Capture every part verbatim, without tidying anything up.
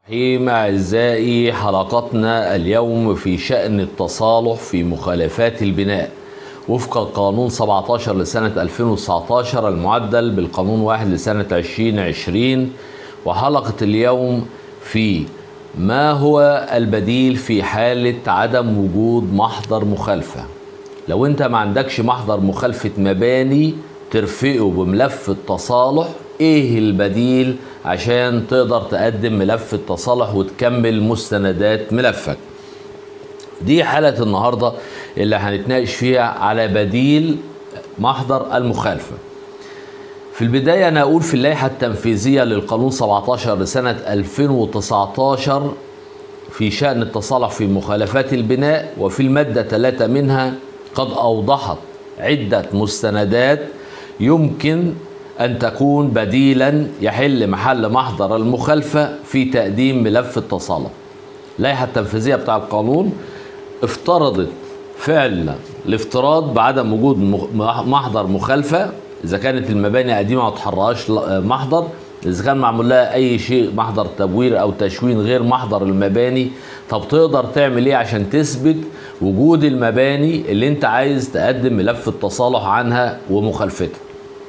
الرحيم. أعزائي، حلقتنا اليوم في شأن التصالح في مخالفات البناء وفق القانون سبعة عشر لسنة ألفين وتسعة عشر المعدل بالقانون واحد لسنة ألفين وعشرين. وحلقة اليوم في ما هو البديل في حالة عدم وجود محضر مخالفة. لو انت ما عندكش محضر مخالفة مباني ترفقه بملف التصالح، ايه البديل عشان تقدر تقدم ملف التصالح وتكمل مستندات ملفك؟ دي حالة النهاردة اللي هنتناقش فيها على بديل محضر المخالفة. في البداية أنا أقول في اللائحة التنفيذية للقانون سبعة عشر لسنة ألفين وتسعة عشر في شأن التصالح في مخالفات البناء، وفي المادة ثلاثة منها قد أوضحت عدة مستندات يمكن أن تكون بديلا يحل محل محضر المخالفة في تقديم ملف التصالح. اللائحة التنفيذية بتاع القانون افترضت فعلا الافتراض بعدم وجود محضر مخالفة إذا كانت المباني قديمة ما تحرقهاش محضر، إذا كان معمول لها أي شيء محضر تبوير أو تشوين غير محضر المباني. طب تقدر تعمل إيه عشان تثبت وجود المباني اللي أنت عايز تقدم ملف التصالح عنها ومخالفتها؟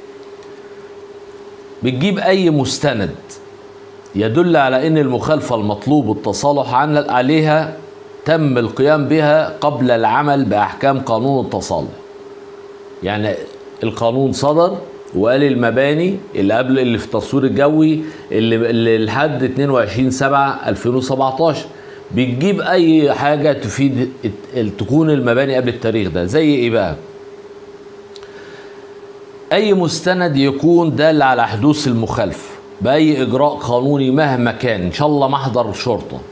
بتجيب أي مستند يدل على أن المخالفة المطلوب التصالح عليها تم القيام بها قبل العمل بأحكام قانون التصالح. يعني القانون صدر وقال المباني اللي قبل اللي في التصوير الجوي اللي, اللي لحد اتنين وعشرين سبعة ألفين وسبعة عشر، بتجيب أي حاجة تفيد تكون المباني قبل التاريخ ده. زي إيه بقى؟ أي مستند يكون دال على حدوث المخالفة بأي إجراء قانوني مهما كان، إن شاء الله محضر شرطة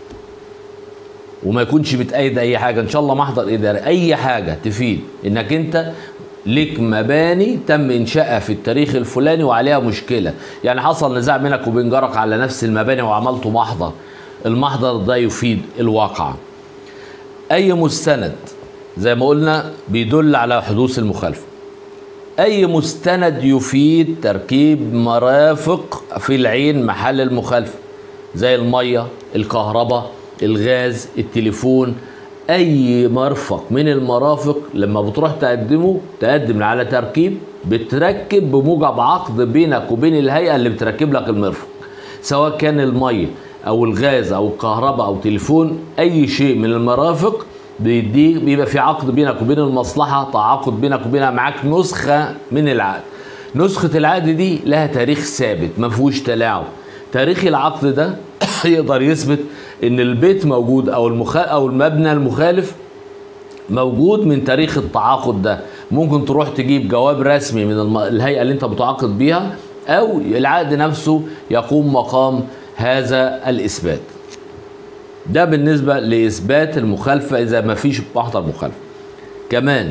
وما يكونش بتأيد أي حاجة، إن شاء الله محضر إداري، أي حاجة تفيد إنك أنت ليك مباني تم إنشائها في التاريخ الفلاني وعليها مشكلة. يعني حصل نزاع بينك وبين جارك على نفس المباني وعملته محضر، المحضر ده يفيد الواقع. أي مستند زي ما قلنا بيدل على حدوث المخالفة. أي مستند يفيد تركيب مرافق في العين محل المخالفة زي المية، الكهرباء، الغاز، التليفون. أي مرفق من المرافق لما بتروح تقدمه تقدم على تركيب، بتركب بموجب عقد بينك وبين الهيئة اللي بتركب لك المرفق، سواء كان المية أو الغاز أو الكهرباء أو تليفون. أي شيء من المرافق بيديك بيبقى في عقد بينك وبين المصلحة، تعاقد بينك وبينها، معاك نسخة من العقد. نسخة العقد دي لها تاريخ ثابت ما فيهوش تلاعب. تاريخ العقد ده يقدر يثبت ان البيت موجود او المخ... او المبنى المخالف موجود من تاريخ التعاقد ده. ممكن تروح تجيب جواب رسمي من الم... الهيئة اللي انت بتعاقد بيها، او العقد نفسه يقوم مقام هذا الاثبات. ده بالنسبة لإثبات المخالفة إذا ما فيش محضر مخالفة. كمان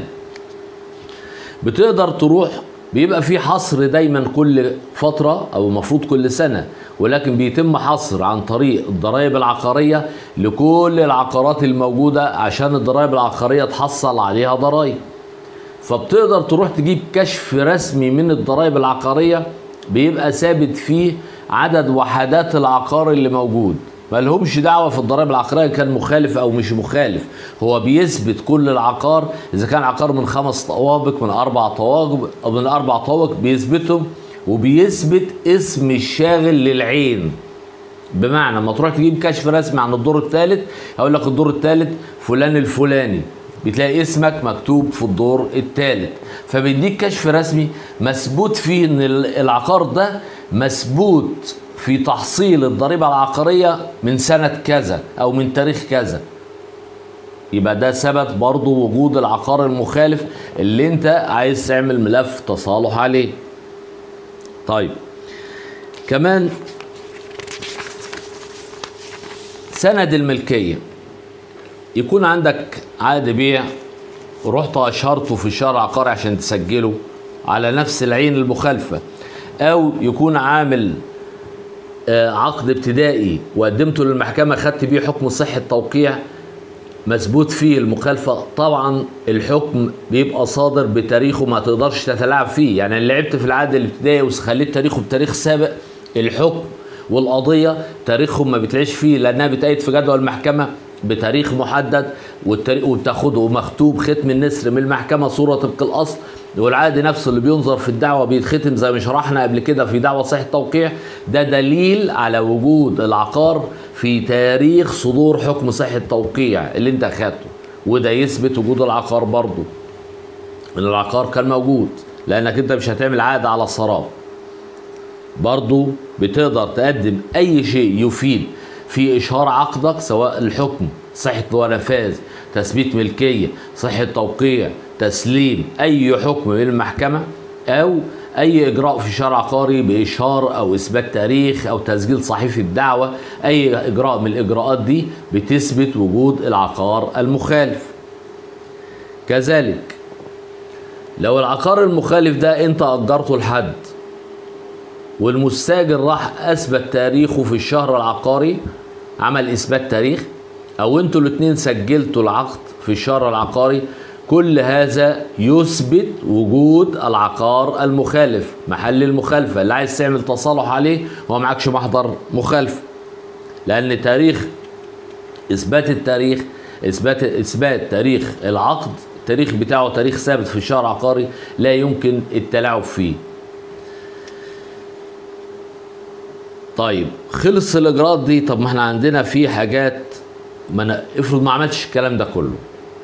بتقدر تروح، بيبقى في حصر دايما كل فترة أو المفروض كل سنة، ولكن بيتم حصر عن طريق الضرائب العقارية لكل العقارات الموجودة عشان الضرائب العقارية تحصل عليها ضرائب. فبتقدر تروح تجيب كشف رسمي من الضرائب العقارية بيبقى ثابت فيه عدد وحدات العقار اللي موجود، ما لهمش دعوة في الضرائب العقارية كان مخالف أو مش مخالف. هو بيثبت كل العقار، إذا كان عقار من خمس طوابق، من أربع طوابق أو من أربع طوابق بيثبتهم، وبيثبت اسم الشاغل للعين. بمعنى ما تروح تجيب كشف رسمي عن الدور الثالث، هقول لك الدور الثالث فلان الفلاني، بتلاقي اسمك مكتوب في الدور الثالث، فبيديك كشف رسمي مثبوت فيه ان العقار ده مثبوت في تحصيل الضريبة العقارية من سنة كذا أو من تاريخ كذا. يبقى ده ثبت برضو وجود العقار المخالف اللي انت عايز تعمل ملف تصالح عليه. طيب كمان سند الملكية، يكون عندك عقد بيع ورحت أشهرته في الشهر العقاري عشان تسجله على نفس العين المخالفة، أو يكون عامل عقد ابتدائي وقدمته للمحكمة خدت بيه حكم صحة توقيع مثبوت فيه المخالفة. طبعا الحكم بيبقى صادر بتاريخه ما تقدرش تتلاعب فيه. يعني اللي لعبت في العقد الابتدائي وخليت تاريخه بتاريخ سابق، الحكم والقضيه تاريخهم ما بتلاقيش فيه، لانها بتأيد في جدول المحكمه بتاريخ محدد، والتاريخ وبتاخده مختوم ختم النسر من المحكمه صوره طبق الاصل، والعقد نفسه اللي بينظر في الدعوه بيتختم زي ما شرحنا قبل كده في دعوه صحيح التوقيع. ده دليل على وجود العقار في تاريخ صدور حكم صحه التوقيع اللي انت اخدته، وده يثبت وجود العقار برضه، ان العقار كان موجود، لانك انت مش هتعمل عقد على السراب. برضه بتقدر تقدم اي شيء يفيد في اشهار عقدك، سواء الحكم، صحه ونفاذ، تثبيت ملكيه، صحه توقيع، تسليم، اي حكم من المحكمه، او اي اجراء في شرع عقاري باشهار او اثبات تاريخ او تسجيل صحيفه الدعوه. اي اجراء من الاجراءات دي بتثبت وجود العقار المخالف. كذلك لو العقار المخالف ده انت اجرته لحد والمستاجر راح اثبت تاريخه في الشهر العقاري، عمل اثبات تاريخ، او انتوا الاثنين سجلتوا العقد في الشهر العقاري، كل هذا يثبت وجود العقار المخالف، محل المخالفه. اللي عايز تعمل تصالح عليه هو معكش محضر مخالفه، لان تاريخ اثبات التاريخ اثبات اثبات تاريخ العقد، التاريخ بتاعه تاريخ ثابت في الشهر العقاري لا يمكن التلاعب فيه. طيب خلص الاجراءات دي، طب ما احنا عندنا في حاجات، ما أنا افرض ما عملتش الكلام ده كله،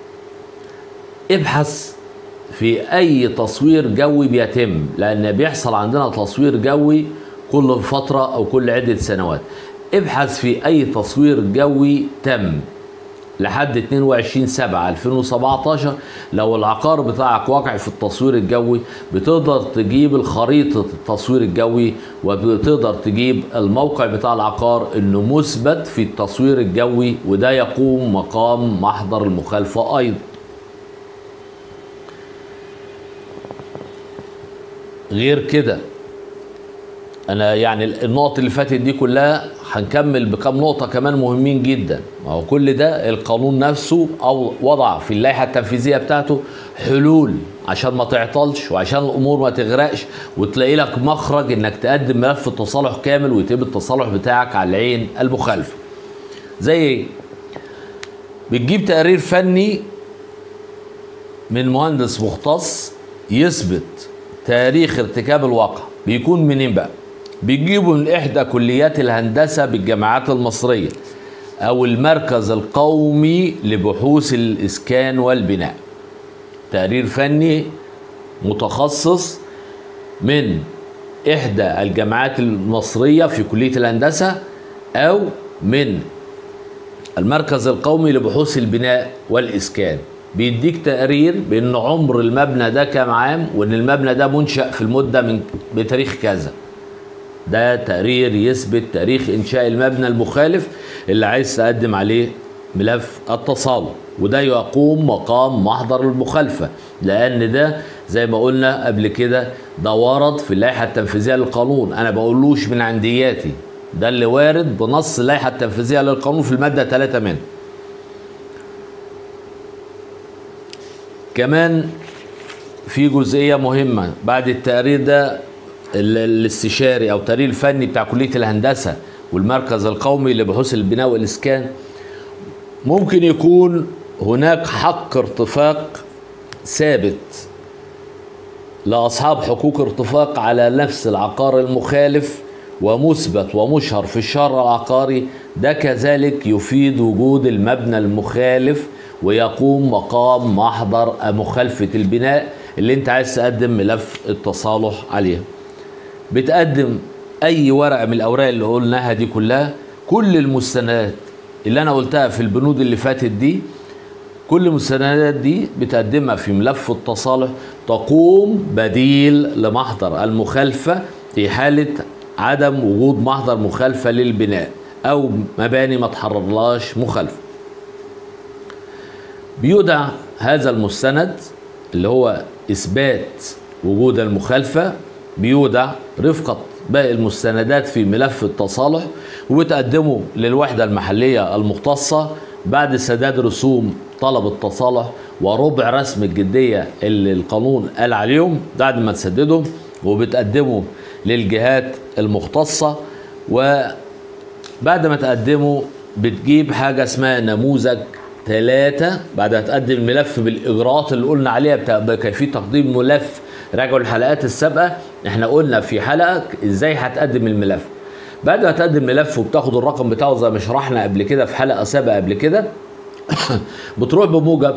ابحث في اي تصوير جوي بيتم، لان بيحصل عندنا تصوير جوي كل فتره او كل عده سنوات. ابحث في اي تصوير جوي تم لحد اتنين وعشرين سبعة ألفين وسبعتاشر، لو العقار بتاعك واقع في التصوير الجوي بتقدر تجيب الخريطة التصوير الجوي، وبتقدر تجيب الموقع بتاع العقار انه مثبت في التصوير الجوي، وده يقوم مقام محضر المخالفة ايضا. غير كده انا يعني النقط اللي فاتت دي كلها هنكمل بكام نقطة كمان مهمين جدا. ما هو كل ده القانون نفسه او وضع في اللائحة التنفيذية بتاعته حلول عشان ما تعطلش وعشان الامور ما تغرقش، وتلاقي لك مخرج انك تقدم ملف التصالح كامل ويتم التصالح بتاعك على العين المخالفة. زي ايه؟ بتجيب تقرير فني من مهندس مختص يثبت تاريخ ارتكاب الواقع. بيكون منين بقى؟ بيجيبوا من إحدى كليات الهندسة بالجامعات المصرية أو المركز القومي لبحوث الإسكان والبناء. تقرير فني متخصص من إحدى الجامعات المصرية في كلية الهندسة أو من المركز القومي لبحوث البناء والإسكان. بيديك تقرير بأن عمر المبنى ده كام عام، وأن المبنى ده منشأ في المدة من بتاريخ كذا. ده تقرير يثبت تاريخ إنشاء المبنى المخالف اللي عايز تقدم عليه ملف التصالح، وده يقوم مقام محضر المخالفة، لأن ده زي ما قلنا قبل كده ده ورد في اللائحة التنفيذية للقانون. أنا بقولوش من عندياتي، ده اللي وارد بنص اللائحة التنفيذية للقانون في المادة ثلاثة منه. كمان في جزئية مهمة بعد التقرير ده الاستشاري او التقرير الفني بتاع كلية الهندسة والمركز القومي لبحوث البناء والإسكان، ممكن يكون هناك حق ارتفاق ثابت لأصحاب حقوق ارتفاق على نفس العقار المخالف ومثبت ومشهر في الشرع العقاري. ده كذلك يفيد وجود المبنى المخالف ويقوم مقام محضر مخالفة البناء اللي انت عايز تقدم ملف التصالح عليها. بتقدم اي ورقة من الاوراق اللي قلناها دي كلها، كل المستندات اللي انا قلتها في البنود اللي فاتت دي، كل المستندات دي بتقدمها في ملف التصالح، تقوم بديل لمحضر المخالفة في حالة عدم وجود محضر مخالفة للبناء او مباني ما تحررلهاش مخالفة. بيودع هذا المستند اللي هو إثبات وجود المخالفة، بيودع رفقة باقي المستندات في ملف التصالح، وبتقدمه للوحدة المحلية المختصة بعد سداد رسوم طلب التصالح وربع رسم الجدية اللي القانون قال عليهم بعد ما تسددهم، وبتقدمه للجهات المختصة وبعد ما تقدمه بتجيب حاجة اسمها نموذج ثلاثة. بعد ما تقدم الملف بالإجراءات اللي قلنا عليها بتاع كيفية تقديم ملف، راجعوا الحلقات السابقة، احنا قلنا في حلقة ازاي هتقدم الملف. بعد ما تقدم ملف وبتاخد الرقم بتاعه زي ما شرحنا قبل كده في حلقة سابقة قبل كده، بتروح بموجب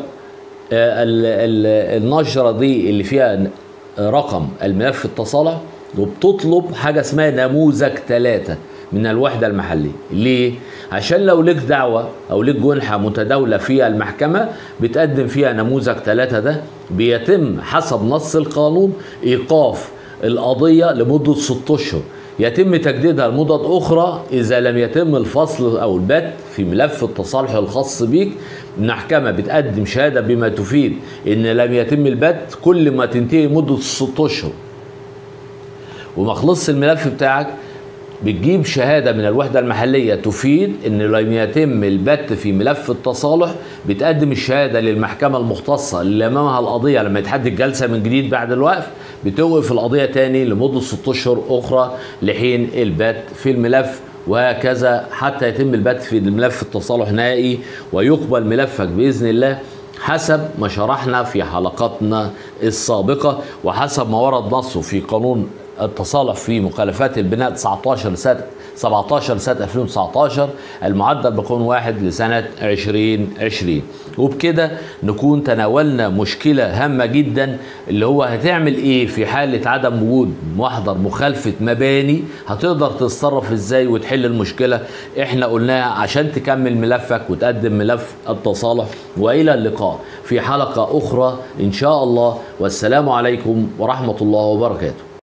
النشرة دي اللي فيها رقم الملف التصالح، وبتطلب حاجة اسمها نموذج ثلاثة من الوحدة المحلية. ليه؟ عشان لو لك دعوة أو لك جنحة متداولة في المحكمة بتقدم فيها نموذج ثلاثة، ده بيتم حسب نص القانون إيقاف القضية لمدة ستة أشهر، يتم تجديدها لمدد أخرى إذا لم يتم الفصل أو البت في ملف التصالح الخاص بيك. المحكمة بتقدم شهادة بما تفيد إن لم يتم البت كل ما تنتهي مدة ستة أشهر وما خلصش الملف بتاعك، بتجيب شهادة من الوحدة المحلية تفيد إن لم يتم البت في ملف التصالح. بتقدم الشهادة للمحكمة المختصة اللي أمامها القضية لما يتحدد جلسة من جديد بعد الوقف، بتوقف القضية تاني لمدة ستة أشهر أخرى لحين البت في الملف، وهكذا حتى يتم البت في الملف التصالح نهائي ويقبل ملفك بإذن الله حسب ما شرحنا في حلقاتنا السابقة وحسب ما ورد نصه في قانون التصالح في مخالفات البناء تسعتاشر لسنة سبعتاشر لسنة ألفين وتسعتاشر المعدل بقانون واحد لسنة ألفين وعشرين. وبكده نكون تناولنا مشكلة هامة جدا اللي هو هتعمل ايه في حالة عدم وجود محضر مخالفة مباني، هتقدر تتصرف ازاي وتحل المشكلة. احنا قلناها عشان تكمل ملفك وتقدم ملف التصالح. والى اللقاء في حلقة اخرى ان شاء الله، والسلام عليكم ورحمة الله وبركاته.